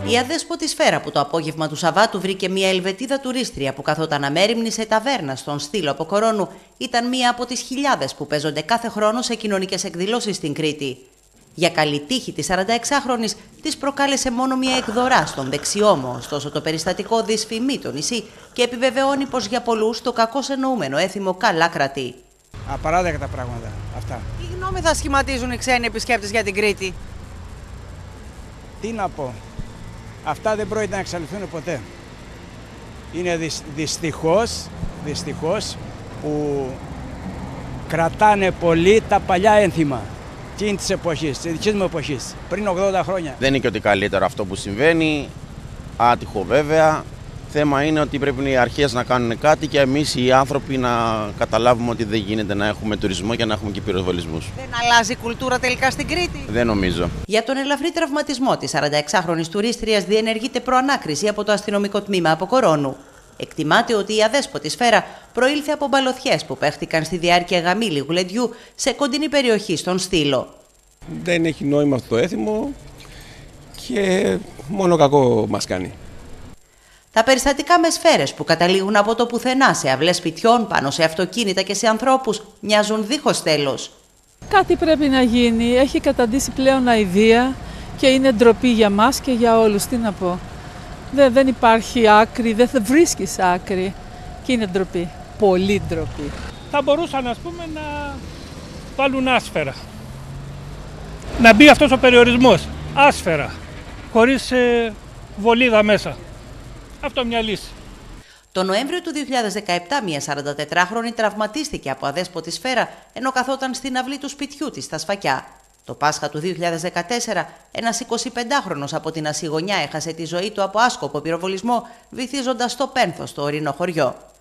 Η αδέσποτη σφαίρα που το απόγευμα του Σαββάτου βρήκε μια Ελβετίδα τουρίστρια που καθόταν αμέριμνη σε ταβέρνα στον Στύλο Αποκορώνου ήταν μία από τις χιλιάδες που παίζονται κάθε χρόνο σε κοινωνικές εκδηλώσεις στην Κρήτη. Για καλή τύχη της 46χρονης της προκάλεσε μόνο μια εκδορά στον Δεξιόμο, ωστόσο το περιστατικό δυσφημεί το νησί και επιβεβαιώνει πως για πολλούς το κακώς εννοούμενο έθιμο καλά κρατεί. Απαράδεκτα πράγματα αυτά. Τι γνώμη θα σχηματίζουν οι ξένοι επισκέπτες για την Κρήτη? Τι να πω. Αυτά δεν πρόκειται να εξαλειφθούν ποτέ. Είναι δυστυχώς που κρατάνε πολύ τα παλιά ένθιμα εκείνη της εποχής, της δικής μου εποχής, πριν 80 χρόνια. Δεν είναι και ότι καλύτερο αυτό που συμβαίνει, άτυχο βέβαια. Θέμα είναι ότι πρέπει οι αρχές να κάνουν κάτι και εμείς οι άνθρωποι να καταλάβουμε ότι δεν γίνεται να έχουμε τουρισμό και να έχουμε και πυροβολισμούς. Δεν αλλάζει η κουλτούρα τελικά στην Κρήτη? Δεν νομίζω. Για τον ελαφρύ τραυματισμό της 46χρονης τουρίστριας διενεργείται προανάκριση από το αστυνομικό τμήμα Αποκορώνου. Εκτιμάται ότι η αδέσποτη σφαίρα προήλθε από μπαλωθιές που παίχτηκαν στη διάρκεια γαμήλιου γλεντιού σε κοντινή περιοχή στον Στύλο. Δεν έχει νόημα αυτό το έθιμο και μόνο κακό μας κάνει. Τα περιστατικά με σφαίρες που καταλήγουν από το πουθενά σε αυλές σπιτιών, πάνω σε αυτοκίνητα και σε ανθρώπους μοιάζουν δίχως τέλος. Κάτι πρέπει να γίνει. Έχει καταντήσει πλέον αηδία και είναι ντροπή για μας και για όλους. Τι να πω. Δεν υπάρχει άκρη, δεν βρίσκεις άκρη και είναι ντροπή. Πολύ ντροπή. Θα μπορούσαν, ας πούμε, να βάλουν άσφαιρα. Να μπει αυτός ο περιορισμός. Άσφαιρα. Χωρίς βολίδα μέσα. Αυτό μια λύση. Το Νοέμβριο του 2017 μια 44χρονη τραυματίστηκε από αδέσποτη σφαίρα ενώ καθόταν στην αυλή του σπιτιού της στα Σφακιά. Το Πάσχα του 2014 ένας 25χρονος από την Ασηγωνιά έχασε τη ζωή του από άσκοπο πυροβολισμό βυθίζοντας στο Πένθο στο ορεινό χωριό.